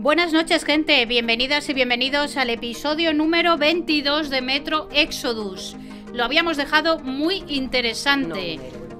Buenas noches, gente. Bienvenidas y bienvenidos al episodio número 22 de Metro Exodus. Lo habíamos dejado muy interesante.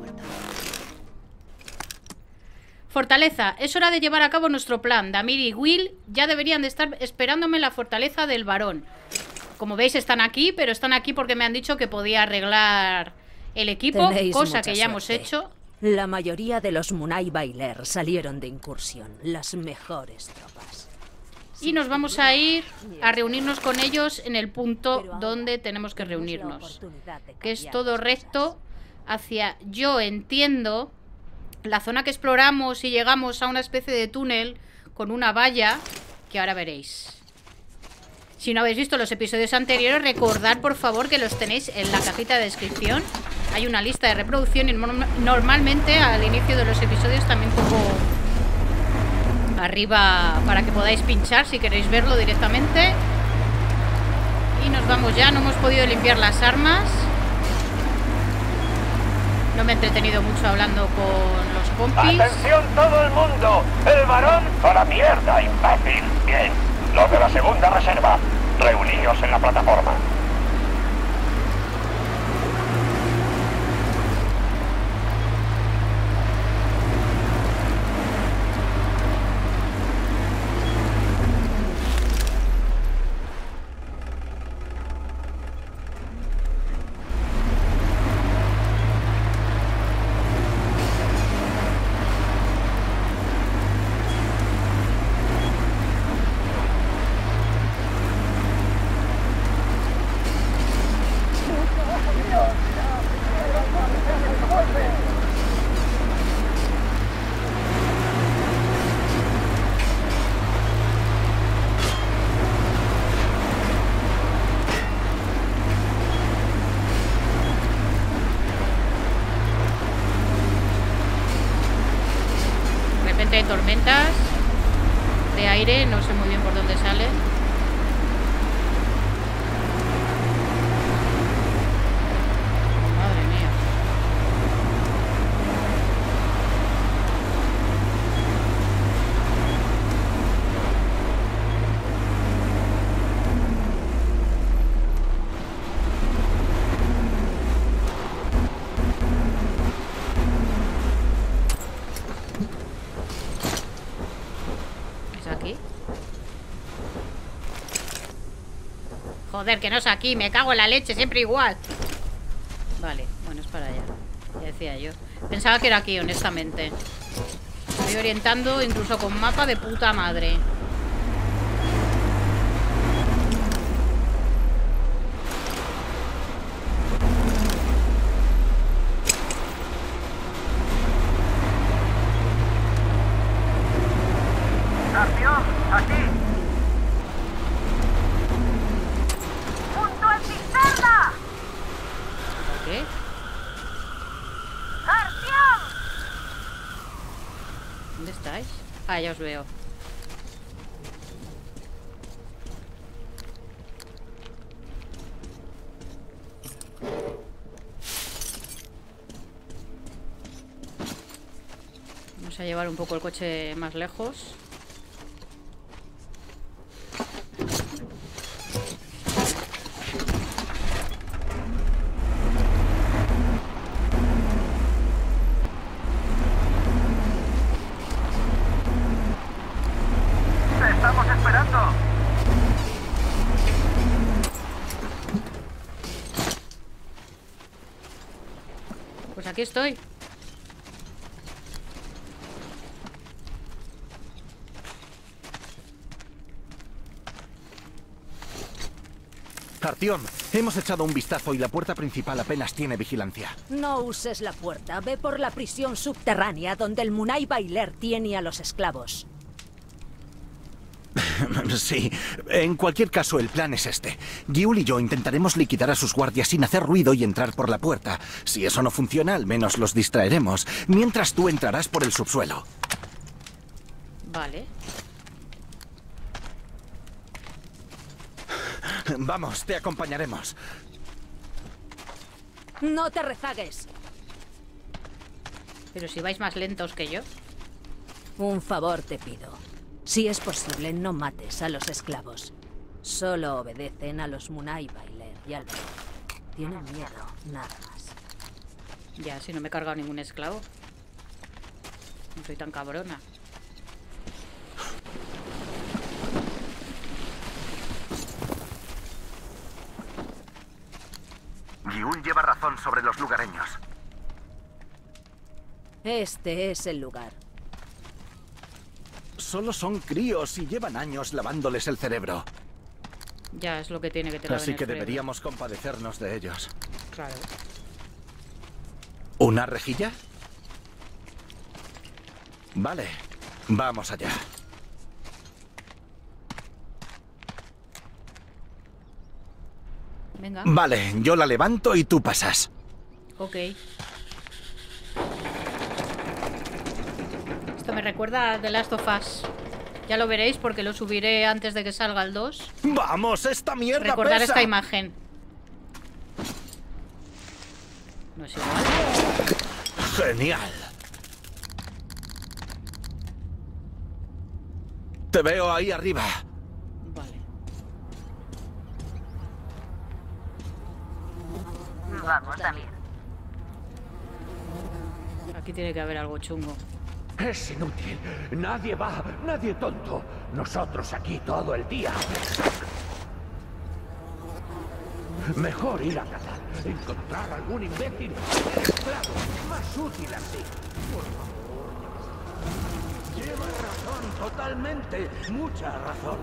Fortaleza. Es hora de llevar a cabo nuestro plan. Damir y Will ya deberían de estar esperándome en la fortaleza del varón. Como veis, están aquí, pero están aquí porque me han dicho que podía arreglar el equipo, cosa que ya hemos hecho. La mayoría de los Munai Bailer salieron de incursión, las mejores tropas. Y nos vamos a ir a reunirnos con ellos en el punto donde tenemos que reunirnos, que es todo recto hacia, yo entiendo, la zona que exploramos y llegamos a una especie de túnel con una valla que ahora veréis. Si no habéis visto los episodios anteriores, recordad por favor que los tenéis en la cajita de descripción. Hay una lista de reproducción y normalmente al inicio de los episodios también pongo arriba para que podáis pinchar si queréis verlo directamente. Y nos vamos ya, no hemos podido limpiar las armas. No me he entretenido mucho hablando con los compis. ¡Atención todo el mundo! ¡El varón a la mierda, imbécil! Bien, los de la segunda reserva, reuníos en la plataforma. De tormentas de aire, no sé muy bien por dónde sale. Madre mía. Aquí. Joder, que no es aquí, me cago en la leche, siempre igual. Vale, bueno, es para allá. Ya decía yo. Pensaba que era aquí, honestamente. Me estoy orientando incluso con mapa de puta madre. ¡Aquí! ¡Punto en cisterna! ¿Qué? ¡Arción! ¿Dónde estáis? Ah, ya os veo. Vamos a llevar un poco el coche más lejos. ¡Te estamos esperando! Pues aquí estoy. Artyom, hemos echado un vistazo y la puerta principal apenas tiene vigilancia. No uses la puerta, ve por la prisión subterránea donde el Munai Bailer tiene a los esclavos. Sí, en cualquier caso el plan es este. Giul y yo intentaremos liquidar a sus guardias sin hacer ruido y entrar por la puerta. Si eso no funciona, al menos los distraeremos, mientras tú entrarás por el subsuelo. Vale. Vamos, te acompañaremos. No te rezagues. Pero si vais más lentos que yo. Un favor te pido. Si es posible, no mates a los esclavos. Solo obedecen a los Munai Bailer y al varón. Tienen miedo, nada más. Ya, si no me he cargado ningún esclavo. No soy tan cabrona. Giul lleva razón sobre los lugareños. Este es el lugar. Solo son críos y llevan años lavándoles el cerebro. Ya, es lo que tiene que tener. Así que deberíamos compadecernos de ellos. Claro. ¿Una rejilla? Vale, vamos allá. Venga. Vale, yo la levanto y tú pasas. Ok. Esto me recuerda a The Last of Us. Ya lo veréis porque lo subiré antes de que salga el 2. ¡Vamos, esta mierda Recordar pesa! esta imagen. No es igual. ¡Genial! Te veo ahí arriba. Vale. Vamos, Damien. Aquí tiene que haber algo chungo. Es inútil. Nadie va, nadie tonto. Nosotros aquí todo el día. Mejor ir a cazar. Encontrar algún imbécil. Esclavo. Más útil así. Por favor. Lleva razón, totalmente. Mucha razón.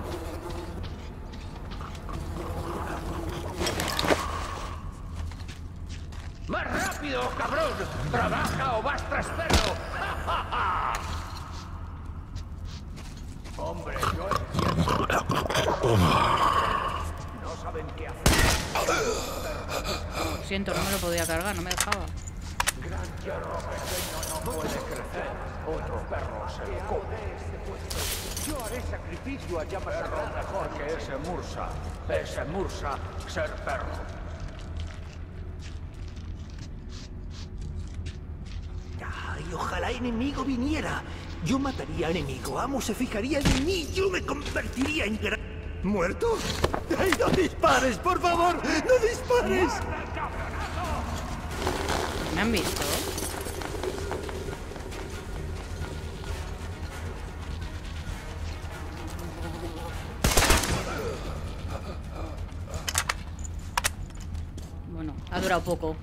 ¡Más rápido, cabrón! ¡Trabaja o vas tras perro! Hombre, yo entiendo. No saben qué hacer. Lo siento, no me lo podía cargar, no me dejaba. Gran hierro pequeño no puede crecer. Otro perro se lo come. Yo haré sacrificio a llama perro mejor que ese Mursa. Ese Mursa, ser perro. Ay, ojalá enemigo viniera. Yo mataría a enemigo. Amo se fijaría en mí. Yo me convertiría en gran... ¿Muerto? ¡Ay, no dispares, por favor! ¡No dispares! ¿Me han visto? Bueno, ha durado poco.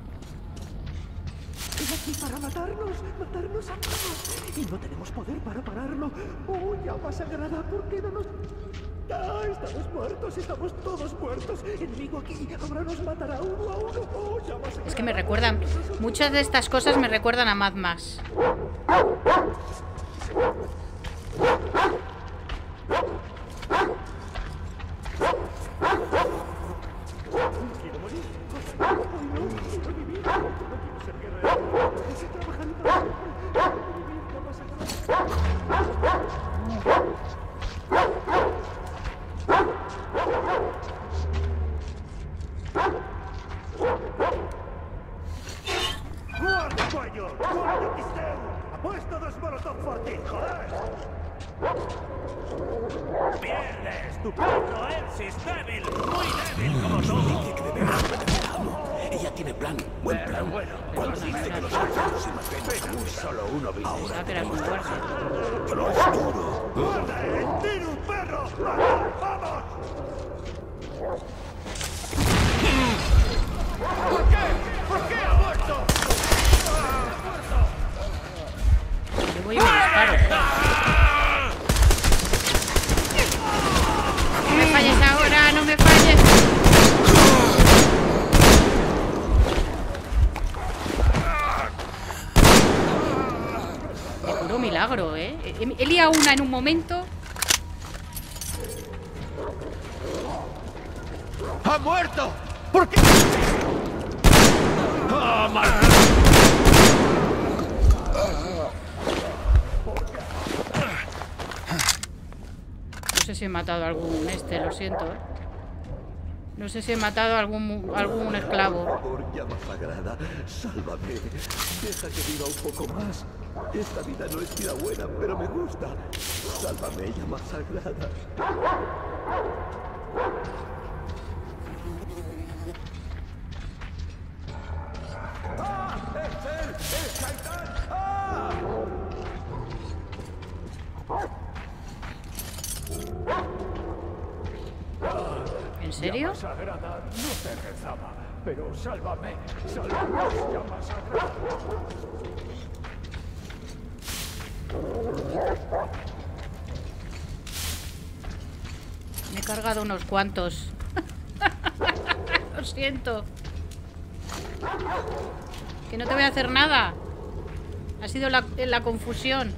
Es aquí para matarnos a todos. Y no tenemos poder para pararlo. Oh, llama sagrada, ¿por qué no nos...? Ah, estamos muertos, estamos todos muertos. Enemigo aquí, ahora nos matará uno a uno. Oh, llama sagrada. Es que me recuerdan... Muchas de estas cosas me recuerdan a Mad Max. Quiero morir. Ay, no, quiero vivir. No quiero ser guerrero. Necesito trabajar para vivir, llama ¡Guarda, cuello! ¡Guarda, pisteu! ¡Apuesto dos molotov por ti, joder! ¡Pierdes! ¡Tu perro es débil! ¡Muy débil como tú! Dice que deberás obedecer a Amo. Ella tiene plan. Buen plan. Bueno, Cuando dice que los ángeles se mantengan solo uno vive. Pensaba que era muy fuerte. pero es duro. ¡Guarda! ¡Tira un perro! ¡Vamos! ¿Por qué? ¿Por qué ha muerto? Yo voy y me disparo. No me falles ahora, no me falles. De puro milagro, ¿eh? He liado una en un momento. ¡Ha muerto! ¿Por qué? ¡Ah, maldito! No sé si he matado a algún lo siento, ¿eh? No sé si he matado a algún esclavo. Por favor, llama sagrada, sálvame. Deja que viva un poco más. Esta vida no es vida buena, pero me gusta. Sálvame, llama sagrada. ¡Ah! ¡Es él! ¡Es Shaitan! ¡Ah! ¿En serio? Llama sagrada, no te rezaba, pero sálvame, sálvame, llama sagrada. Me he cargado unos cuantos. Lo siento. Que no te voy a hacer nada. Ha sido la confusión.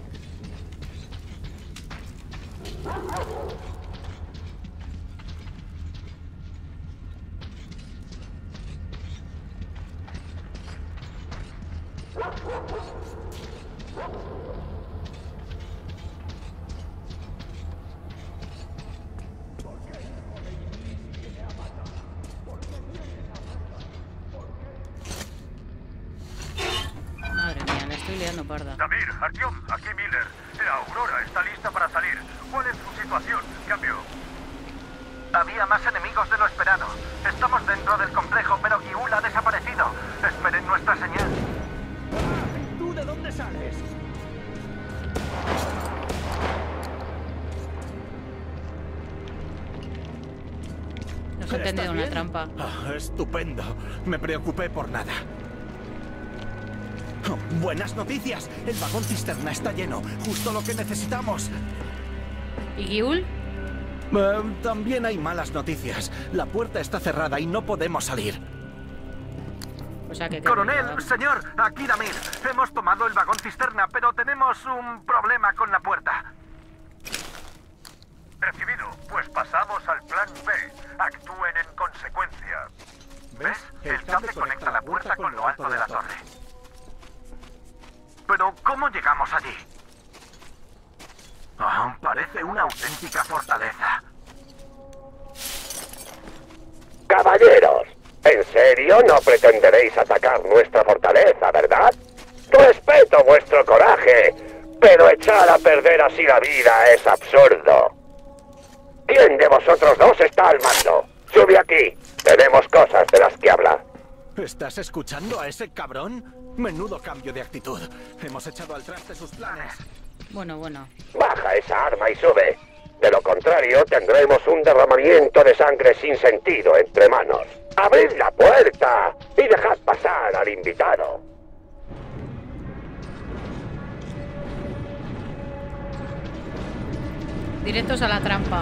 Madre mía, la estoy liando parda. Damir, Artyom, aquí Miller. La Aurora está lista para salir. ¿Cuál es su situación? Cambio. Había más enemigos de lo esperado. Estamos dentro del complejo, pero Giul ha desaparecido. Esperen nuestra señal. ¿Tú de dónde sales? Nos he entendido una trampa. Ah, estupendo. Me preocupé por nada. Oh, buenas noticias. El vagón cisterna está lleno. Justo lo que necesitamos. ¿Y Giul? También hay malas noticias. La puerta está cerrada y no podemos salir. O sea que... Coronel, señor, aquí Damir. Hemos tomado el vagón cisterna, pero tenemos un problema con la puerta. Recibido. Pues pasamos al plan B. Actúen en consecuencia. ¿Ves? El cable conecta la puerta con lo alto de la torre. Pero, ¿cómo llegamos allí? Ah, parece una auténtica fortaleza. Caballeros, ¿en serio no pretenderéis atacar nuestra fortaleza, verdad? Respeto vuestro coraje, pero echar a perder así la vida es absurdo. ¿Quién de vosotros dos está al mando? Sube aquí, tenemos cosas de las que hablar. ¿Estás escuchando a ese cabrón? Menudo cambio de actitud. Hemos echado al traste sus planes. Bueno. Baja esa arma y sube. De lo contrario, tendremos un derramamiento de sangre sin sentido entre manos. ¡Abrid la puerta y dejad pasar al invitado! Directos a la trampa.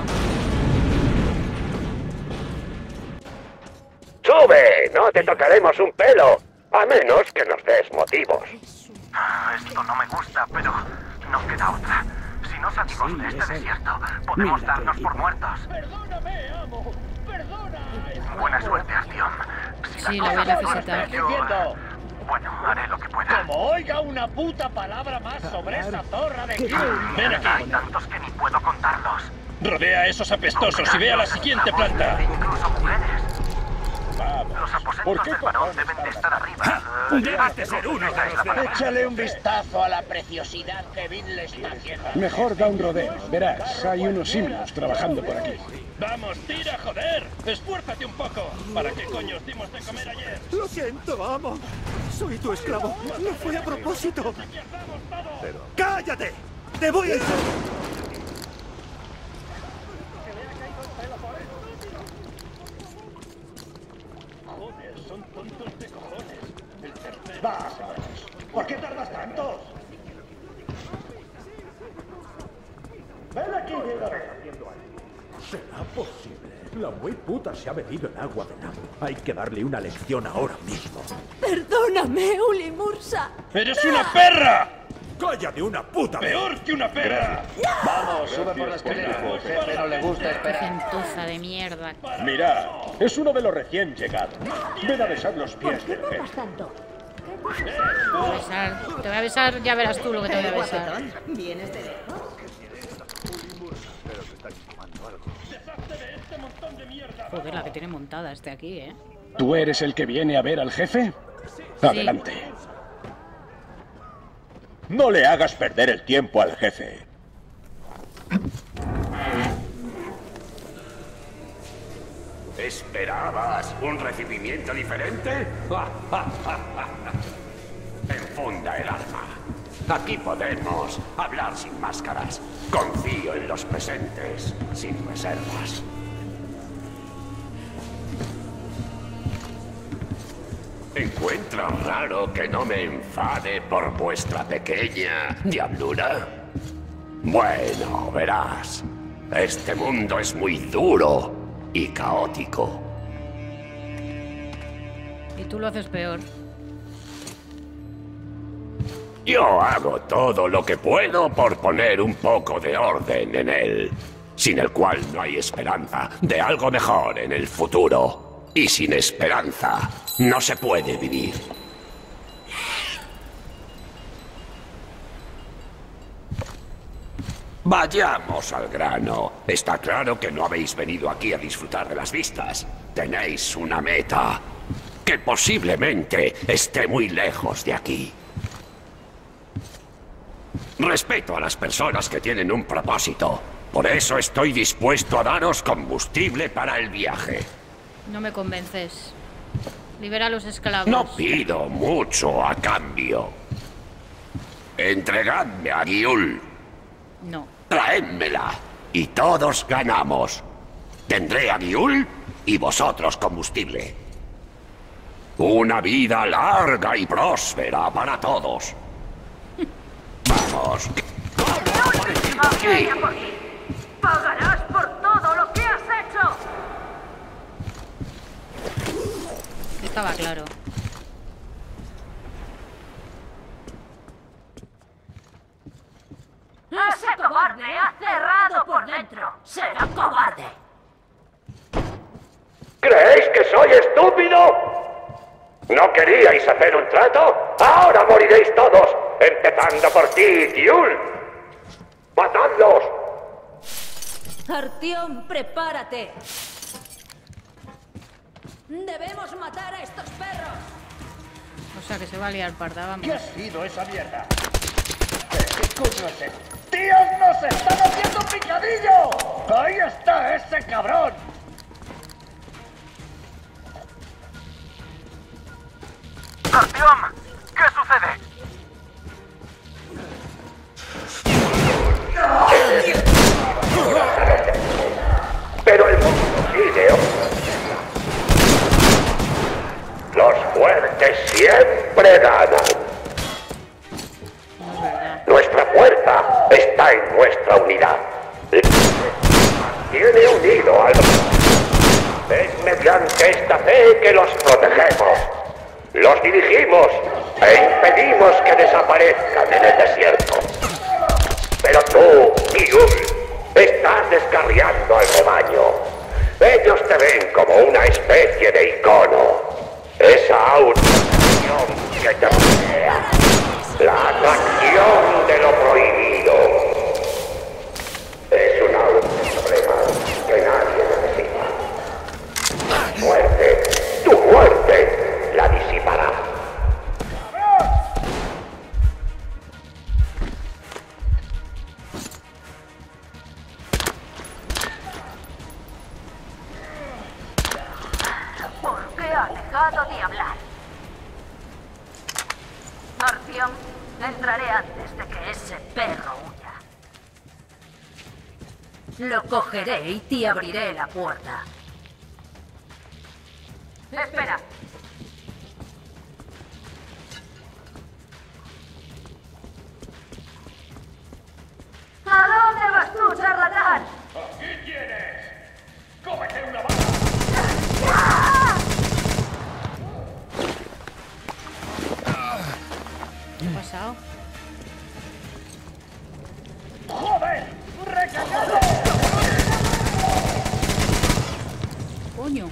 ¡Sube! No te tocaremos un pelo, a menos que nos des motivos. Esto no me gusta, pero no queda otra. Si no salimos de este desierto, podemos darnos por muertos. Perdóname, amo. Perdona. Buena suerte, Artyom. Si Sí, la la voy cosa a se necesitar. pone peor, bueno, haré lo que pueda. Como oiga una puta palabra más sobre esa zorra de Giul. Ven Hay aquí. tantos que ni puedo contarlos. Rodea a esos apestosos y ve a la siguiente planta. Incluso mujeres. Vamos. Los aposentos del varón deben de estar arriba. Debes de ser uno Esa es la palabra. Échale un vistazo a la preciosidad que Vin le está haciendo. Mejor da un rodeo. Verás, hay unos simios trabajando por aquí. Vamos, tira, joder. Esfuérzate un poco. ¿Para qué coño os dimos de comer ayer? Lo siento, amo. Soy tu esclavo. No fue a propósito. ¡Cállate! ¡Te voy a... Joder, son tontos de cojones. El tercero. Vámonos. ¿Por qué tardas tanto? Ven aquí, Diego. ¿Será posible? La muy puta se ha bebido el agua del amo. Hay que darle una lección ahora mismo. Perdóname, Ulimursa. ¡Eres una perra! ¡Cállate una puta vez! ¡Peor que una perra! Vamos, sube por la escalera. Jefe no le gusta Qué gentuza de mierda. Mira, es uno de los recién llegados. Ven a besar los pies del pez. Te voy a besar, ya verás tú lo que te voy a besar. ¿Vienes de lejos? ¡Deshazte de este Joder, la que tiene montada este aquí, ¿eh? ¿Tú eres el que viene a ver al jefe? Adelante. No le hagas perder el tiempo al jefe. ¿Esperabas un recibimiento diferente? Enfunda el arma. Aquí podemos hablar sin máscaras. Confío en los presentes, sin reservas. ¿Encuentra raro que no me enfade por vuestra pequeña diablura? Bueno, verás. Este mundo es muy duro y caótico. Y tú lo haces peor. Yo hago todo lo que puedo por poner un poco de orden en él, sin el cual no hay esperanza de algo mejor en el futuro. Y sin esperanza no se puede vivir. Vayamos al grano. Está claro que no habéis venido aquí a disfrutar de las vistas. Tenéis una meta que posiblemente esté muy lejos de aquí. Respeto a las personas que tienen un propósito. Por eso estoy dispuesto a daros combustible para el viaje. No me convences. Libera a los esclavos. No pido mucho a cambio. Entregadme a Giul. No. Traédmela y todos ganamos. Tendré a Giul y vosotros combustible. Una vida larga y próspera para todos. Vamos. Aquí. Pagarás por todo lo que has hecho. Estaba claro. Ese cobarde ha cerrado por dentro. Será cobarde. ¿Creéis que soy estúpido? ¿No queríais hacer un trato? Ahora moriréis todos, empezando por ti, Giul. ¡Matadlos! Artyom, prepárate. Debemos matar a estos perros. O sea que se va a liar parda, vamos. ¿Qué ha sido esa mierda? ¿Qué coño es eso? ¡Tíos, nos están haciendo picadillo! ¡Ahí está ese cabrón! ¡Artyom! ¿Qué sucede? Pero el mundo sigue. Los fuertes siempre ganan. No es verdad. Nuestra fuerza está en nuestra unidad. Tiene unido al... Es mediante esta fe que los protegemos. Los dirigimos e impedimos que desaparezcan en el desierto. Pero tú, Giul, estás descarriando al rebaño. Ellos te ven como una especie de icono. Esa autorización que te rodea. La atracción de lo prohibido. Es un problema que nadie necesita. Muerte, tu muerte la disipará. ¿Por qué ha dejado de hablar? Artyom, entraré antes de que ese perro huya. Lo cogeré y te abriré la puerta. Espera. ¿A dónde vas tú, charlatán? ¿Aquí tienes? ¡Cómete una bala! ¿Qué ha pasado? ¡Joder! ¡Recagado! Coño.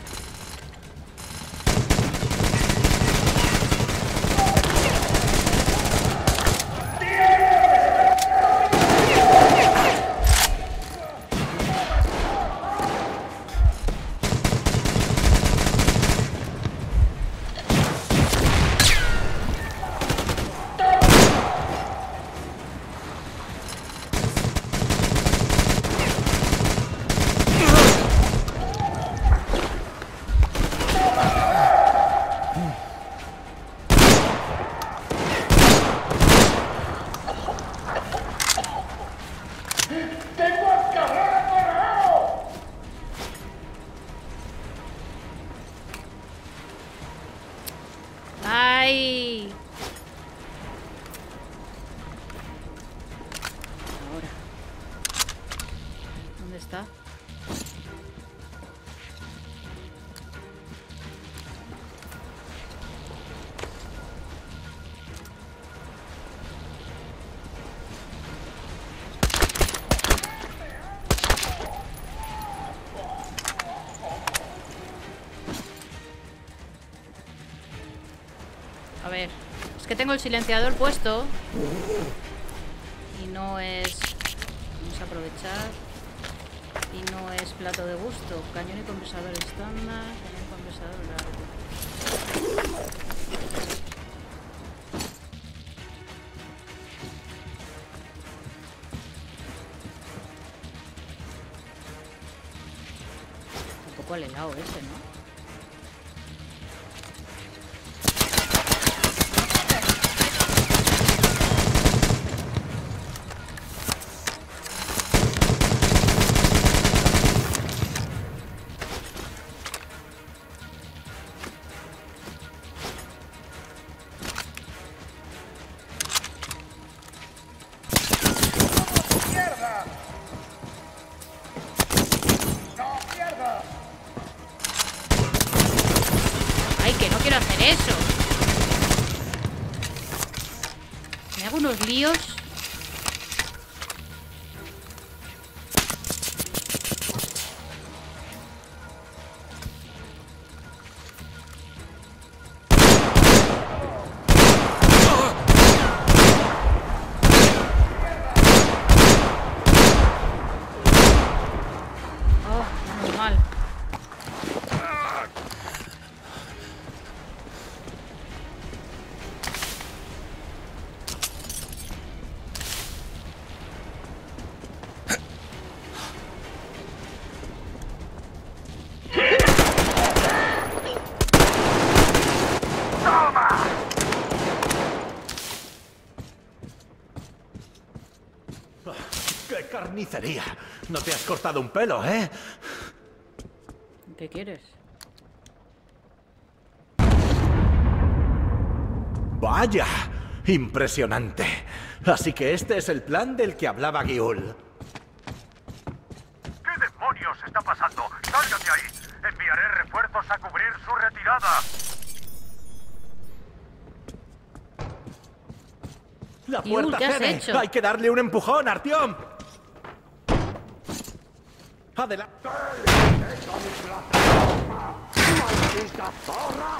ahí! Ahora. ¿Dónde está? A ver, es que tengo el silenciador puesto y no es... Vamos a aprovechar. Y no es plato de gusto. Cañón y compresador estándar. Cañón y compresador largo. Un poco al helado ese, ¿no? ¡Ay, que no quiero hacer eso! Me hago unos líos. Oh, menos mal. ¡Qué carnicería! No te has cortado un pelo, ¿eh? ¿Qué quieres? ¡Vaya! ¡Impresionante! Así que este es el plan del que hablaba Giul. ¿Qué demonios está pasando? ¡Salgan de ahí! Enviaré refuerzos a cubrir su retirada. ¡La Giul, puerta ¿qué has cede! hecho? ¡Hay que darle un empujón, Artyom! ¡Adelante! ¡Maldita zorra!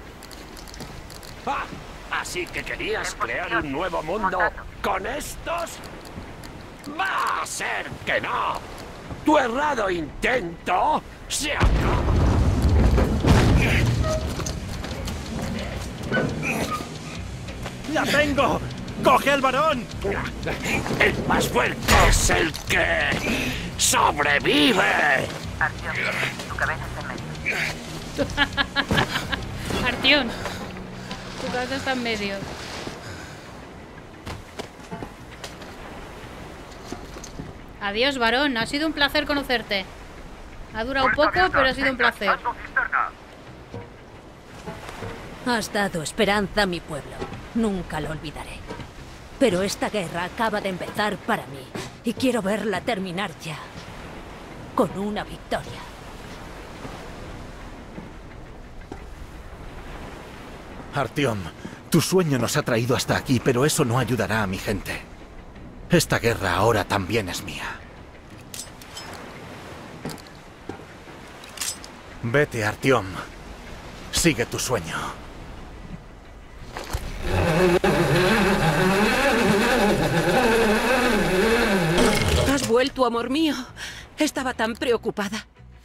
¡Ah! ¿Así que querías crear un nuevo mundo con estos? ¡Va a ser que no! ¡Tu errado intento se acaba! ¡La tengo! ¡Coge al varón! ¡El más fuerte es el que sobrevive! Artyom, tu cabeza está en medio. Artyom, tu cabeza está en medio. Adiós, varón. Ha sido un placer conocerte. Ha durado un poco, pero ha sido un placer. Has dado esperanza a mi pueblo. Nunca lo olvidaré. Pero esta guerra acaba de empezar para mí. Y quiero verla terminar ya. Con una victoria. Artyom, tu sueño nos ha traído hasta aquí, pero eso no ayudará a mi gente. Esta guerra ahora también es mía. Vete, Artyom. Sigue tu sueño. ¿Has vuelto, amor mío? Estaba tan preocupada.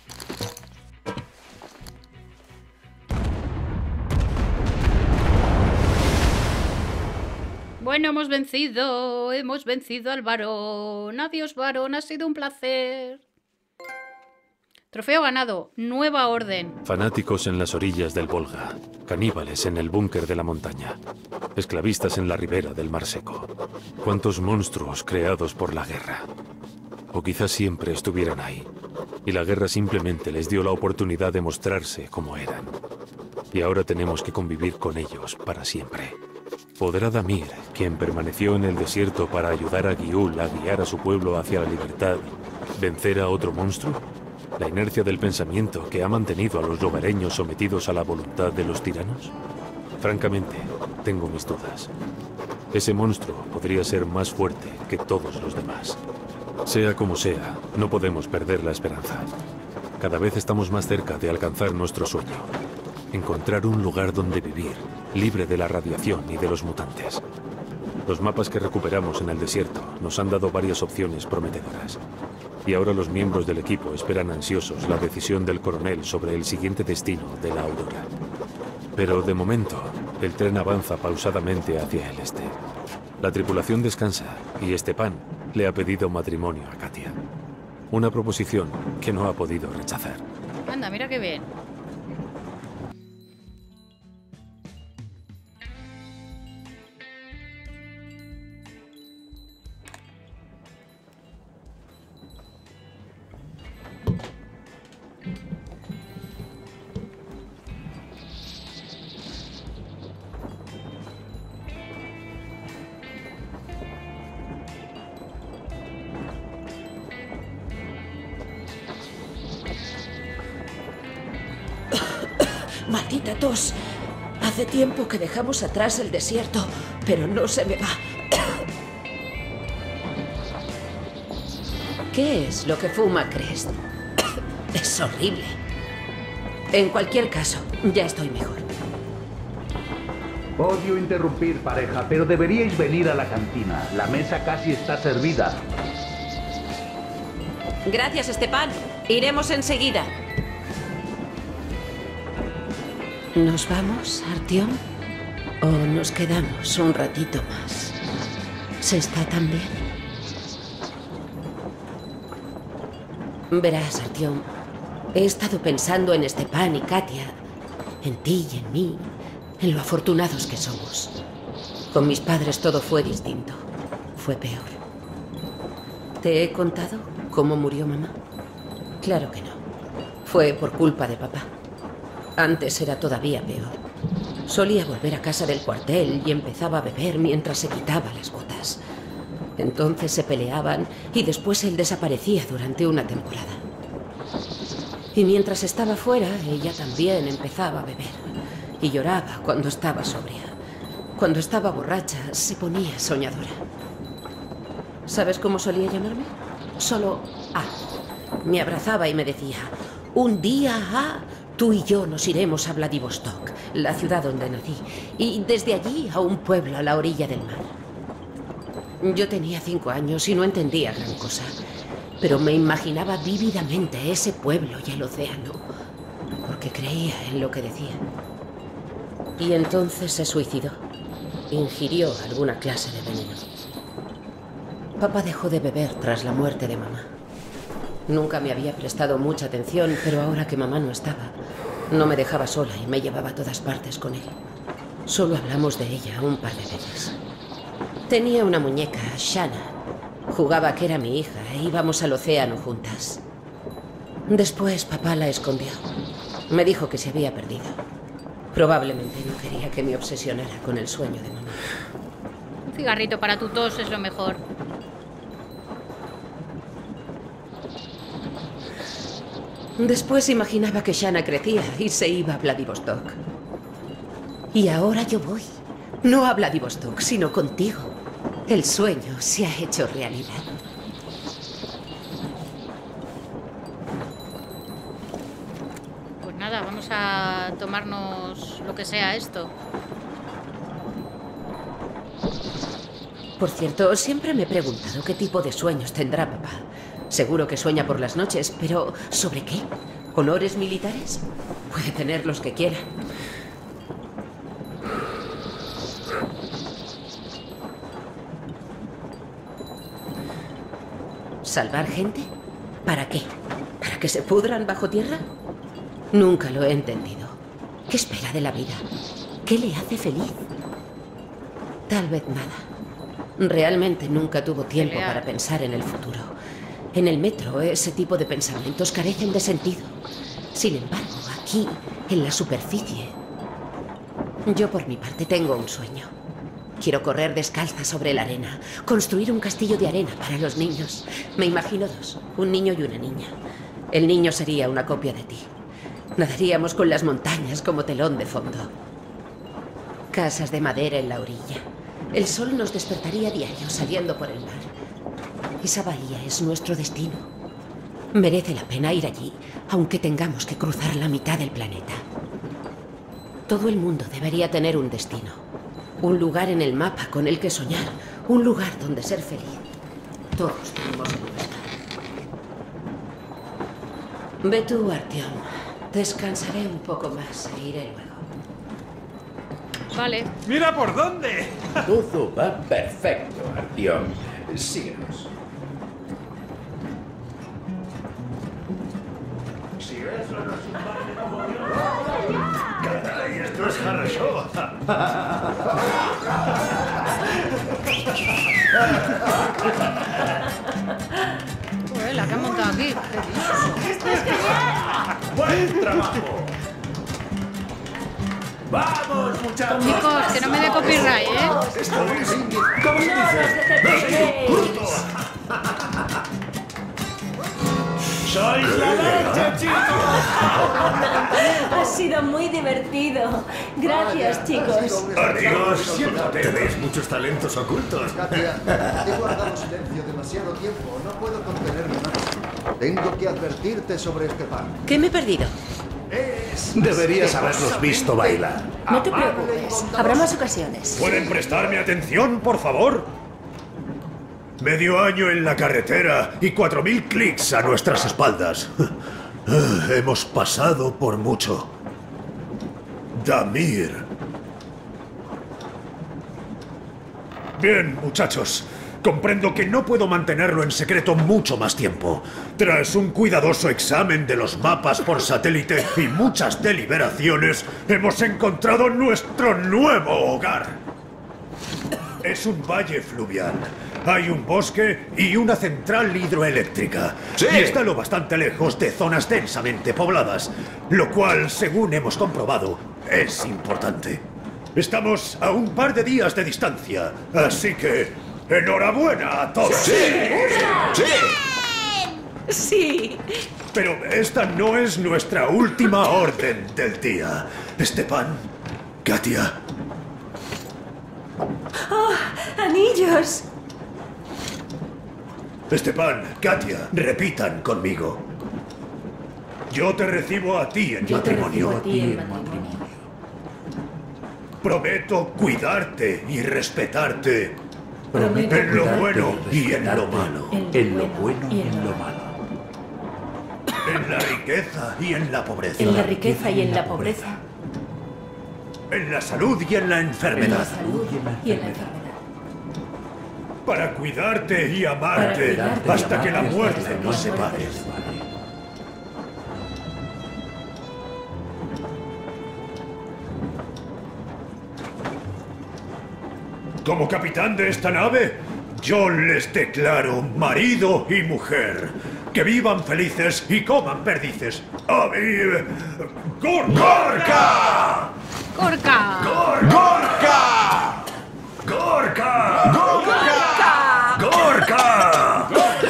Bueno, hemos vencido al varón. Adiós, varón, ha sido un placer. Trofeo ganado, nueva orden. Fanáticos en las orillas del Volga, caníbales en el búnker de la montaña, esclavistas en la ribera del Mar Seco. ¿Cuántos monstruos creados por la guerra? O quizás siempre estuvieran ahí, y la guerra simplemente les dio la oportunidad de mostrarse como eran. Y ahora tenemos que convivir con ellos para siempre. ¿Podrá Damir, quien permaneció en el desierto para ayudar a Giul a guiar a su pueblo hacia la libertad, vencer a otro monstruo? ¿La inercia del pensamiento que ha mantenido a los lugareños sometidos a la voluntad de los tiranos? Francamente, tengo mis dudas. Ese monstruo podría ser más fuerte que todos los demás. Sea como sea, no podemos perder la esperanza. Cada vez estamos más cerca de alcanzar nuestro sueño. Encontrar un lugar donde vivir, libre de la radiación y de los mutantes. Los mapas que recuperamos en el desierto nos han dado varias opciones prometedoras. Y ahora los miembros del equipo esperan ansiosos la decisión del coronel sobre el siguiente destino de la Aurora. Pero de momento, el tren avanza pausadamente hacia el este. La tripulación descansa y Stepan le ha pedido matrimonio a Katia. Una proposición que no ha podido rechazar. Anda, mira qué bien. Maldita tos. Hace tiempo que dejamos atrás el desierto, pero no se me va. ¿Qué es lo que fuma Crest? Es horrible. En cualquier caso, ya estoy mejor. Odio interrumpir, pareja, pero deberíais venir a la cantina. La mesa casi está servida. Gracias, Stepan. Iremos enseguida. ¿Nos vamos, Artyom? ¿O nos quedamos un ratito más? ¿Se está tan bien? Verás, Artyom, he estado pensando en Stepan y Katia, en ti y en mí, en lo afortunados que somos. Con mis padres todo fue distinto. Fue peor. ¿Te he contado cómo murió mamá? Claro que no. Fue por culpa de papá. Antes era todavía peor. Solía volver a casa del cuartel y empezaba a beber mientras se quitaba las botas. Entonces se peleaban y después él desaparecía durante una temporada. Y mientras estaba fuera, ella también empezaba a beber. Y lloraba cuando estaba sobria. Cuando estaba borracha, se ponía soñadora. ¿Sabes cómo solía llamarme? Solo A. Me abrazaba y me decía: un día, A, tú y yo nos iremos a Vladivostok, la ciudad donde nací, y desde allí a un pueblo a la orilla del mar. Yo tenía 5 años y no entendía gran cosa, pero me imaginaba vívidamente ese pueblo y el océano, porque creía en lo que decía. Y entonces se suicidó. Ingirió alguna clase de veneno. Papá dejó de beber tras la muerte de mamá. Nunca me había prestado mucha atención, pero ahora que mamá no estaba, no me dejaba sola y me llevaba a todas partes con él. Solo hablamos de ella un par de veces. Tenía una muñeca, Shanna. Jugaba que era mi hija e íbamos al océano juntas. Después papá la escondió. Me dijo que se había perdido. Probablemente no quería que me obsesionara con el sueño de mamá. Un cigarrito para tu tos es lo mejor. Después imaginaba que Shanna crecía y se iba a Vladivostok. Y ahora yo voy. No a Vladivostok, sino contigo. El sueño se ha hecho realidad. Pues nada, vamos a tomarnos lo que sea esto. Por cierto, siempre me he preguntado qué tipo de sueños tendrá papá. Seguro que sueña por las noches, pero ¿sobre qué? ¿Honores militares? Puede tener los que quiera. ¿Salvar gente? ¿Para qué? ¿Para que se pudran bajo tierra? Nunca lo he entendido. ¿Qué espera de la vida? ¿Qué le hace feliz? Tal vez nada. Realmente nunca tuvo tiempo para pensar en el futuro. En el metro, ese tipo de pensamientos carecen de sentido. Sin embargo, aquí, en la superficie, Yo por mi parte tengo un sueño. Quiero correr descalza sobre la arena, construir un castillo de arena para los niños. Me imagino dos, un niño y una niña. El niño sería una copia de ti. Nadaríamos con las montañas como telón de fondo. Casas de madera en la orilla. El sol nos despertaría diario saliendo por el mar. Esa bahía es nuestro destino. Merece la pena ir allí, aunque tengamos que cruzar la mitad del planeta. Todo el mundo debería tener un destino. Un lugar en el mapa con el que soñar. Un lugar donde ser feliz. Todos tenemos el nuestro. Ve tú, Artyom. Descansaré un poco más e iré luego. Vale. ¡Mira por dónde! Todo va perfecto, Artyom. Síguenos. Si eso no es un baile como Dios. ¡Caray, esto es Harrashow! Joder, la que han montado aquí. ¡Buen trabajo! ¡Vamos, muchachos! Chicos, que no me dé copyright, ¿eh? Esto es ¿cómo se dice? ¡Curto! ¡Sois la leche, chicos! Ha sido muy divertido. Gracias, chicos. Adiós, siéntate. Tenéis muchos talentos ocultos. Katia, he guardado silencio demasiado tiempo. No puedo contenerme más. Tengo que advertirte sobre este pan. ¿Qué me he perdido? Deberías haberlos visto bailar. No te preocupes. Habrá más ocasiones. ¿Pueden prestarme atención, por favor? Medio año en la carretera y 4000 clics a nuestras espaldas. Hemos pasado por mucho. Damir. Bien, muchachos. Comprendo que no puedo mantenerlo en secreto mucho más tiempo. Tras un cuidadoso examen de los mapas por satélite y muchas deliberaciones, hemos encontrado nuestro nuevo hogar. Es un valle fluvial. Hay un bosque y una central hidroeléctrica. ¡Sí! Y está lo bastante lejos de zonas densamente pobladas, lo cual, según hemos comprobado, es importante. Estamos a un par de días de distancia, así que ¡enhorabuena a todos! ¡Sí! ¡Sí! Sí. Pero esta no es nuestra última orden del día. Stepan, Katia. ¡Oh, anillos! Stepan, Katia, repitan conmigo. Yo te recibo a ti en matrimonio. Prometo cuidarte y respetarte. En lo bueno y en lo malo. En lo bueno y en lo malo. En la riqueza y en la pobreza. En la riqueza y en la pobreza. En la salud y en la enfermedad. En la salud y en la enfermedad. Para cuidarte y amarte hasta que la muerte nos separe. Como capitán de esta nave, yo les declaro marido y mujer. Que vivan felices y coman perdices. ¡A mí! ¡Gorka! ¡Gorka! ¡Gorka! ¡Gorka! ¡Gorka! ¡Gorka!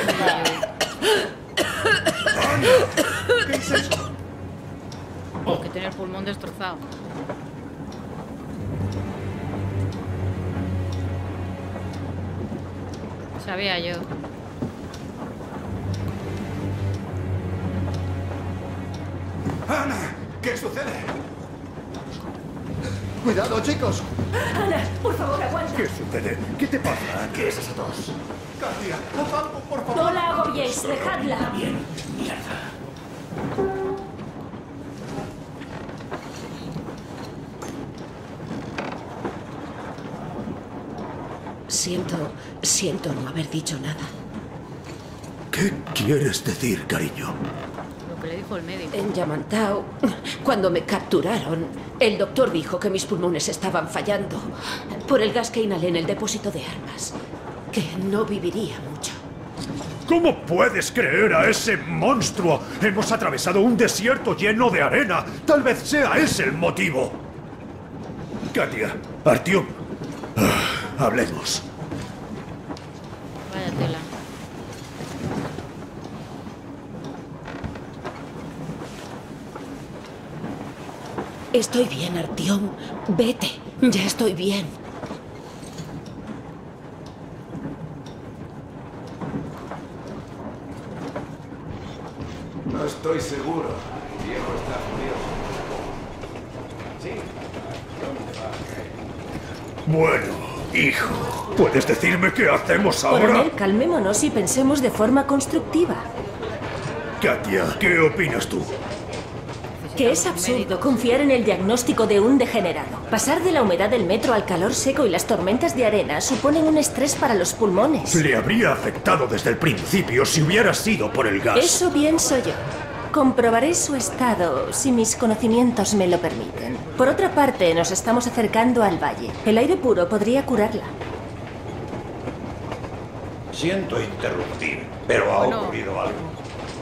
¿Qué es eso? Oh, que tiene el pulmón destrozado. Sabía yo. ¡Ana! ¿Qué sucede? ¡Cuidado, chicos! Ana, por favor, aguanta. ¿Qué sucede? ¿Qué te pasa? ¿Qué es esa tos? Katia, haz algo, por favor. No la agobiéis, dejadla. Bien, mierda. Siento no haber dicho nada. ¿Qué quieres decir, cariño? Lo que le dijo el médico. En Yamantau, cuando me capturaron, el doctor dijo que mis pulmones estaban fallando por el gas que inhalé en el depósito de armas, que no viviría mucho. ¿Cómo puedes creer a ese monstruo? Hemos atravesado un desierto lleno de arena. Tal vez sea ese el motivo. Katia, Artyom, hablemos. Vaya tela. Estoy bien, Artyom. Vete. Ya estoy bien. No estoy seguro. El viejo está furioso. Sí. Bueno, hijo, ¿puedes decirme qué hacemos ahora? Coronel, calmémonos y pensemos de forma constructiva. Katia, ¿qué opinas tú? Que es absurdo confiar en el diagnóstico de un degenerado. Pasar de la humedad del metro al calor seco y las tormentas de arena suponen un estrés para los pulmones. Le habría afectado desde el principio si hubiera sido por el gas. Eso pienso yo. Comprobaré su estado si mis conocimientos me lo permiten. Por otra parte, nos estamos acercando al valle. El aire puro podría curarla. Siento interrumpir, pero ha ocurrido algo.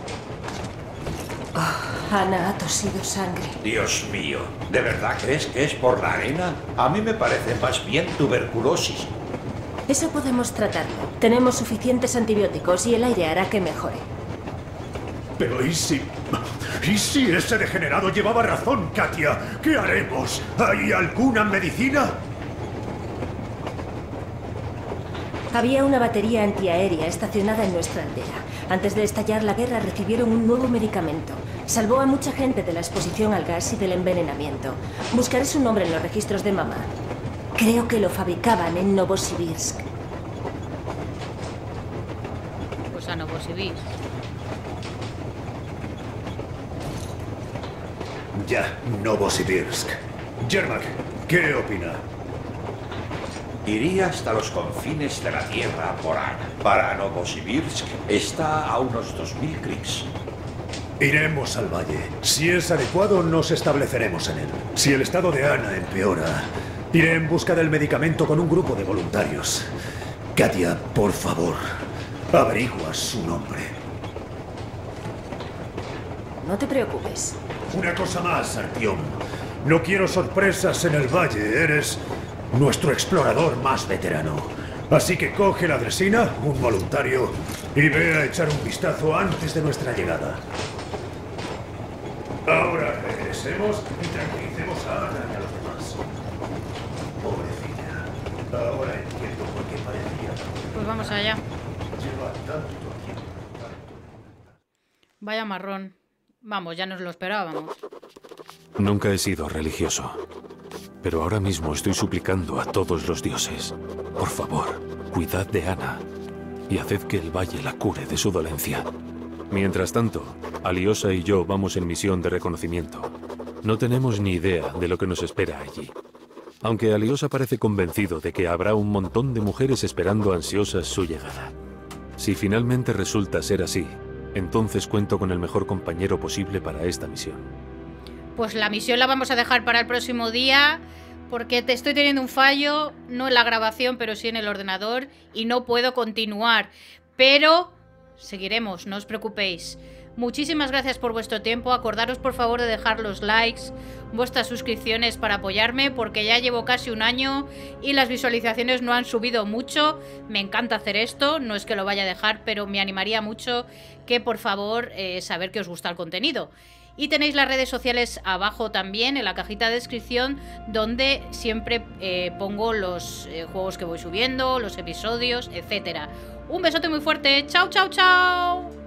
Ana ha tosido sangre. Dios mío, ¿de verdad crees que es por la arena? A mí me parece más bien tuberculosis. Eso podemos tratarlo. Tenemos suficientes antibióticos y el aire hará que mejore. Pero ¿y si ese degenerado llevaba razón, Katia? ¿Qué haremos? ¿Hay alguna medicina? Había una batería antiaérea estacionada en nuestra aldea. Antes de estallar la guerra recibieron un nuevo medicamento. Salvó a mucha gente de la exposición al gas y del envenenamiento. Buscaré su nombre en los registros de mamá. Creo que lo fabricaban en Novosibirsk. Pues a Novosibirsk. Ya, Novosibirsk. Yermak, ¿qué opina? Iría hasta los confines de la tierra por Ana. Para Novosibirsk está a unos 2000 kriks. Iremos al valle. Si es adecuado, nos estableceremos en él. Si el estado de Ana empeora, iré en busca del medicamento con un grupo de voluntarios. Katia, por favor, averigua su nombre. No te preocupes. Una cosa más, Artyom. No quiero sorpresas en el valle. Eres nuestro explorador más veterano. Así que coge la dresina, un voluntario, y ve a echar un vistazo antes de nuestra llegada. Ahora regresemos y tranquilicemos a Ana y a los demás. Pobrecilla. Ahora entiendo por qué parecía. Pues vamos allá. Lleva tanto tiempo. Vaya marrón. Vamos, ya nos lo esperábamos. Nunca he sido religioso, pero ahora mismo estoy suplicando a todos los dioses. Por favor, cuidad de Ana y haced que el valle la cure de su dolencia. Mientras tanto, Alyosha y yo vamos en misión de reconocimiento. No tenemos ni idea de lo que nos espera allí. Aunque Alyosha parece convencido de que habrá un montón de mujeres esperando ansiosas su llegada. Si finalmente resulta ser así, entonces cuento con el mejor compañero posible para esta misión. Pues la misión la vamos a dejar para el próximo día, porque te estoy teniendo un fallo, no en la grabación, pero sí en el ordenador, y no puedo continuar. Pero seguiremos, no os preocupéis. Muchísimas gracias por vuestro tiempo. Acordaros por favor de dejar los likes, vuestras suscripciones para apoyarme, porque ya llevo casi un año y las visualizaciones no han subido mucho. Me encanta hacer esto, no es que lo vaya a dejar, pero me animaría mucho que por favor saber que os gusta el contenido. Y tenéis las redes sociales abajo también en la cajita de descripción, donde siempre pongo los juegos que voy subiendo, los episodios, etcétera. Un besote muy fuerte. Chao, chao, chao.